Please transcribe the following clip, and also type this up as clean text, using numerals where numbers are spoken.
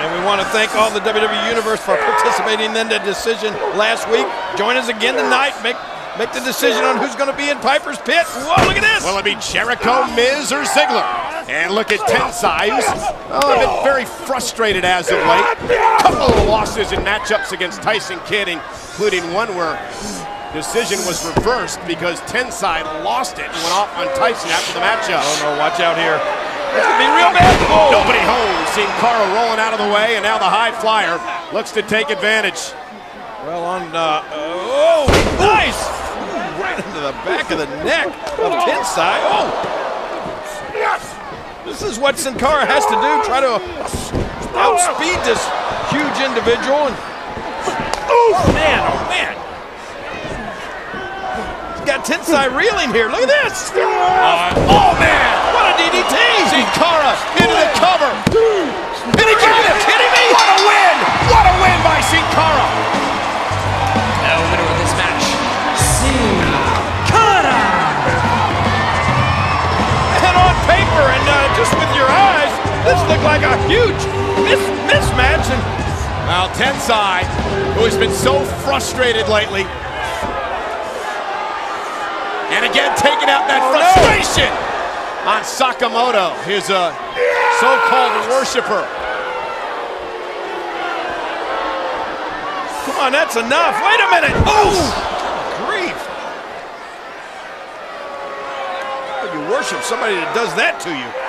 And we want to thank all the WWE Universe for participating in the decision last week. Join us again tonight. Make the decision on who's going to be in Piper's Pit. Whoa, look at this. Will it be Jericho, Miz, or Ziggler? And look at Tensai, who's been very frustrated as of late. A couple of losses in matchups against Tyson Kidd, including one where decision was reversed because Tensai lost it and went off on Tyson after the matchup. Oh no, watch out here. This could be real bad. Oh. Nobody home. Seen Cara rolling out of the way, and now the high flyer looks to take advantage. Well, oh, nice! Ooh, right into the back of the neck of Tensai. Oh! This is what Sin Cara has to do, try to outspeed this huge individual. And, oh man! He's got Tensai reeling here. Look at this! Oh man! What a DDT! Sin Cara into the cover. Are you kidding me? What a win! What a win by Sin Cara! Now winner of this match, Sin Cara! And on paper and just with your eyes, this looked like a huge mismatch. And well, Tensai, who has been so frustrated lately, and again taking out that frustration on Sakamoto, his so-called worshiper. come on, that's enough. Wait a minute. Oh, grief. You worship somebody that does that to you.